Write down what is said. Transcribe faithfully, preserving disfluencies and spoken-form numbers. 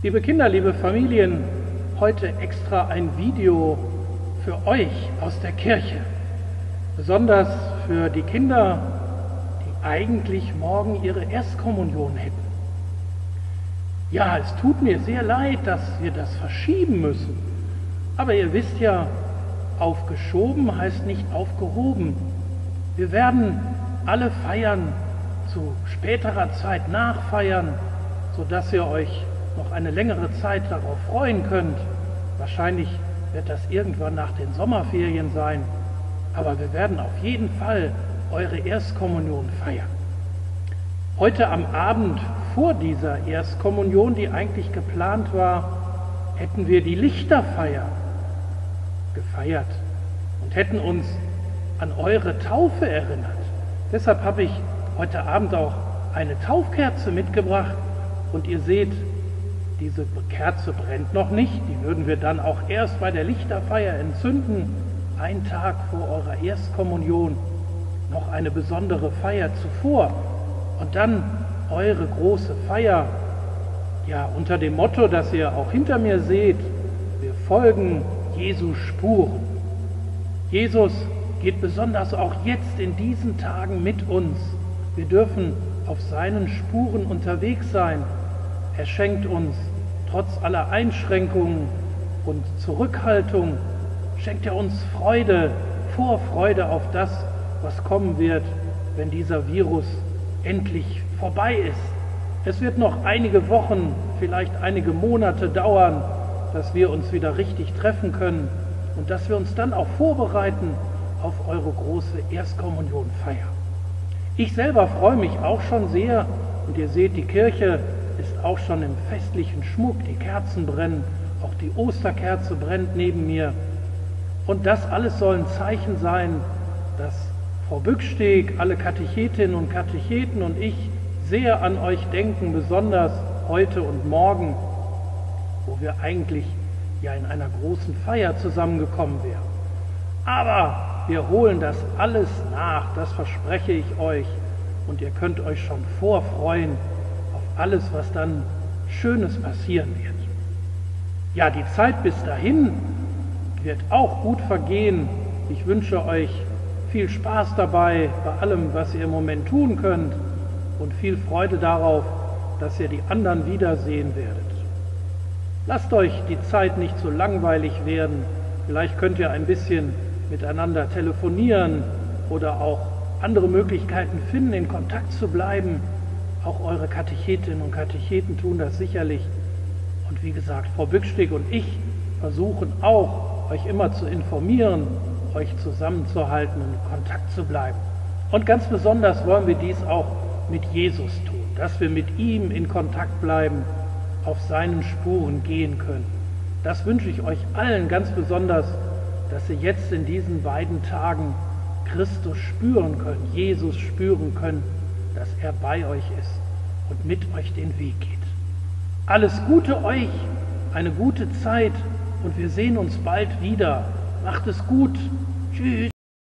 Liebe Kinder, liebe Familien, heute extra ein Video für euch aus der Kirche. Besonders für die Kinder, die eigentlich morgen ihre Erstkommunion hätten. Ja, es tut mir sehr leid, dass wir das verschieben müssen. Aber ihr wisst ja, aufgeschoben heißt nicht aufgehoben. Wir werden alle feiern, zu späterer Zeit nachfeiern, sodass ihr euch noch eine längere Zeit darauf freuen könnt. Wahrscheinlich wird das irgendwann nach den Sommerferien sein, aber wir werden auf jeden Fall eure Erstkommunion feiern. Heute am Abend vor dieser Erstkommunion, die eigentlich geplant war, hätten wir die Lichterfeier gefeiert und hätten uns an eure Taufe erinnert. Deshalb habe ich heute Abend auch eine Taufkerze mitgebracht und ihr seht, diese Kerze brennt noch nicht, die würden wir dann auch erst bei der Lichterfeier entzünden, einen Tag vor eurer Erstkommunion, noch eine besondere Feier zuvor und dann eure große Feier, ja, unter dem Motto, das ihr auch hinter mir seht, wir folgen Jesu Spuren. Jesus geht besonders auch jetzt in diesen Tagen mit uns. Wir dürfen auf seinen Spuren unterwegs sein. Er schenkt uns trotz aller Einschränkungen und Zurückhaltung, schenkt er uns Freude, Vorfreude auf das, was kommen wird, wenn dieser Virus endlich vorbei ist. Es wird noch einige Wochen, vielleicht einige Monate dauern, dass wir uns wieder richtig treffen können und dass wir uns dann auch vorbereiten auf eure große Erstkommunionfeier. Ich selber freue mich auch schon sehr und ihr seht, die Kirche ist auch schon im festlichen Schmuck, die Kerzen brennen, auch die Osterkerze brennt neben mir. Und das alles soll ein Zeichen sein, dass Frau Bücksteg, alle Katechetinnen und Katecheten und ich sehr an euch denken, besonders heute und morgen, wo wir eigentlich ja in einer großen Feier zusammengekommen wären. Aber wir holen das alles nach, das verspreche ich euch, und ihr könnt euch schon vorfreuen auf alles, was dann Schönes passieren wird. Ja, die Zeit bis dahin wird auch gut vergehen. Ich wünsche euch viel Spaß dabei, bei allem, was ihr im Moment tun könnt, und viel Freude darauf, dass ihr die anderen wiedersehen werdet. Lasst euch die Zeit nicht so langweilig werden. Vielleicht könnt ihr ein bisschen miteinander telefonieren oder auch andere Möglichkeiten finden, in Kontakt zu bleiben. Auch eure Katechetinnen und Katecheten tun das sicherlich. Und wie gesagt, Frau Bücksteg und ich versuchen auch, euch immer zu informieren, euch zusammenzuhalten und in Kontakt zu bleiben. Und ganz besonders wollen wir dies auch mit Jesus tun, dass wir mit ihm in Kontakt bleiben, auf seinen Spuren gehen können. Das wünsche ich euch allen ganz besonders, dass ihr jetzt in diesen beiden Tagen Christus spüren könnt, Jesus spüren könnt, dass er bei euch ist und mit euch den Weg geht. Alles Gute euch, eine gute Zeit und wir sehen uns bald wieder. Macht es gut. Tschüss.